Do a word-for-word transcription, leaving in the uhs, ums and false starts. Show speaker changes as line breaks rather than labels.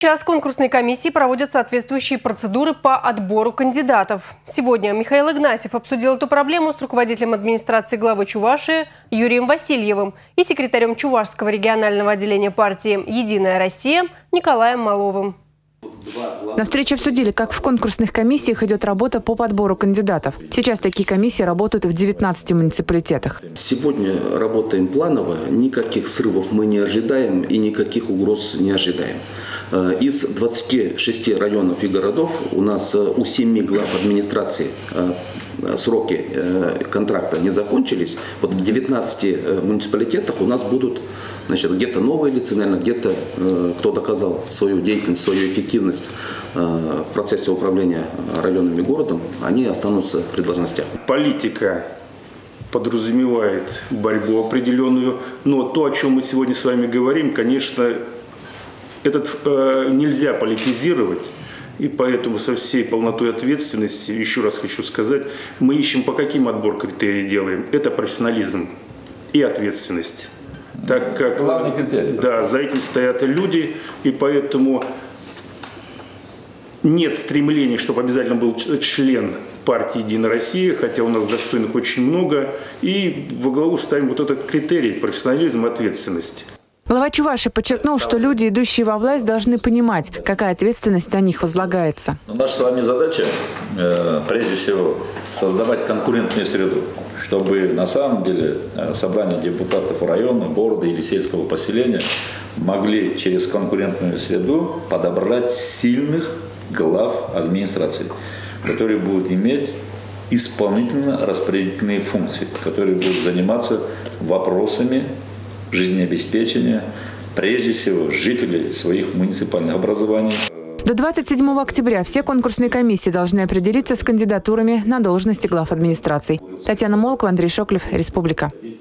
Сейчас конкурсные комиссии проводят соответствующие процедуры по отбору кандидатов. Сегодня Михаил Игнатьев обсудил эту проблему с руководителем администрации главы Чувашии Юрием Васильевым и секретарем Чувашского регионального отделения партии «Единая Россия» Николаем Маловым.
На встрече обсудили, как в конкурсных комиссиях идет работа по подбору кандидатов. Сейчас такие комиссии работают в девятнадцати муниципалитетах.
Сегодня работаем планово, никаких срывов мы не ожидаем и никаких угроз не ожидаем. Из двадцати шести районов и городов у нас у семи глав администрации сроки контракта не закончились. Вот в девятнадцати муниципалитетах у нас будут, значит, где-то новые лица, наверное, где-то кто доказал свою деятельность, свою эффективность в процессе управления районом и городом, они останутся при должностях.
Политика подразумевает борьбу определенную, но то, о чем мы сегодня с вами говорим, конечно, этот э, нельзя политизировать. И поэтому со всей полнотой ответственности, еще раз хочу сказать, мы ищем, по каким отбор критерий делаем. Это профессионализм и ответственность. Так как, главный критерий. Да, за этим стоят люди, и поэтому нет стремления, чтобы обязательно был член партии «Единая Россия», хотя у нас достойных очень много, и во главу ставим вот этот критерий – профессионализм и ответственность.
Глава Чувашии подчеркнул, что люди, идущие во власть, должны понимать, какая ответственность на них возлагается.
Наша с вами задача, э, прежде всего, создавать конкурентную среду, чтобы на самом деле собрание депутатов района, города или сельского поселения могли через конкурентную среду подобрать сильных глав администрации, которые будут иметь исполнительно-распорядительные функции, которые будут заниматься вопросами жизнеобеспечения, прежде всего, жителей своих муниципальных образований.
До двадцать седьмого октября все конкурсные комиссии должны определиться с кандидатурами на должности глав администраций. Татьяна Молкова, Андрей Шоклев, Республика.